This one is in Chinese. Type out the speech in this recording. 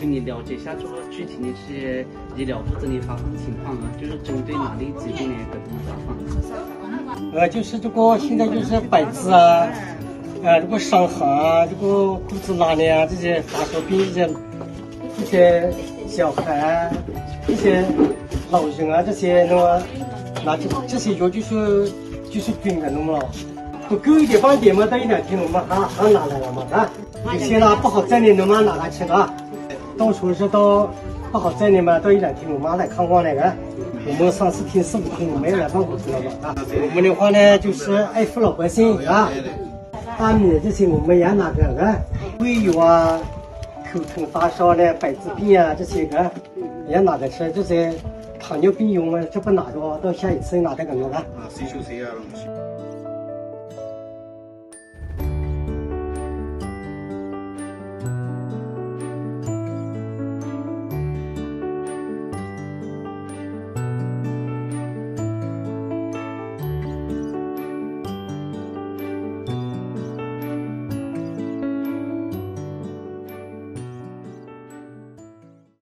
请你了解一下这个具体的这些医疗部这里发放情况啊，就是针对哪里疾病的这种发放？ 就是这个现在就是白字啊，这个伤寒啊，这个肚子拉的啊，这些发烧病这些小孩啊，这些老人啊，这些那么拿这些药就是均的那么了，不够一点放一点嘛，到1、2天我们还拿来了嘛，啊，有些呢不好载的我们拿来吃的，到时候是到不好载的嘛，到1、2天我们来看望那个。我们3、4天、4、5天我们也来办公室了吧？啊，我们的话呢，就是爱护老百姓啊，大米这些我们也拿个啊，胃药啊、口疼发烧的、百字病啊这些个也拿着吃，这些糖尿病用啊，这不拿着，到下一次拿这个弄啊。 谁收谁啊？